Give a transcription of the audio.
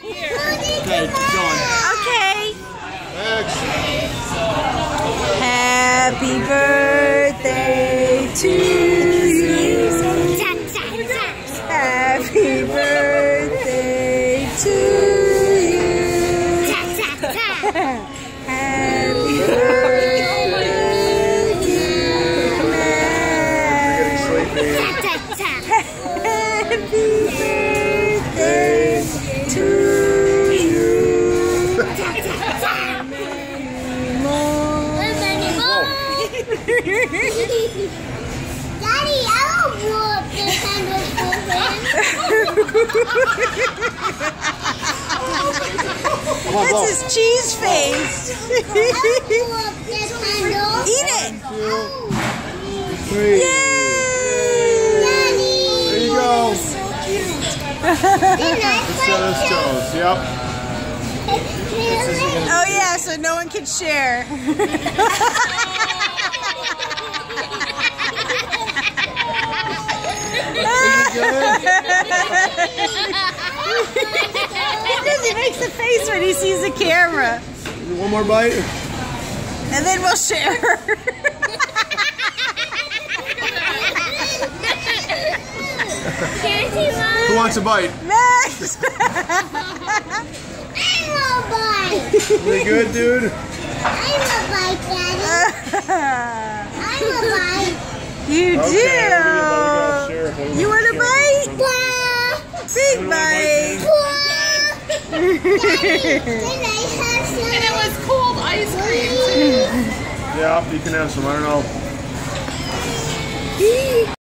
Okay, John. Okay. Next. Happy birthday to you. Happy birthday to you. Happy birthday, dear man. Happy birthday to you. Daddy, I don't want this kind of That's his cheese face. Eat it. 3. Yay! There you go. So cute. This goes. Yep. Oh yeah, so no one can share. Because he makes a face when he sees the camera. One more bite. And then we'll share. Who wants a bite? Max! I will bite. Really good, dude? I will bite, Daddy. I will bite. You Okay, do! You want a bite? Big bite! And it was cold ice cream too. Yeah, you can have some. I don't know.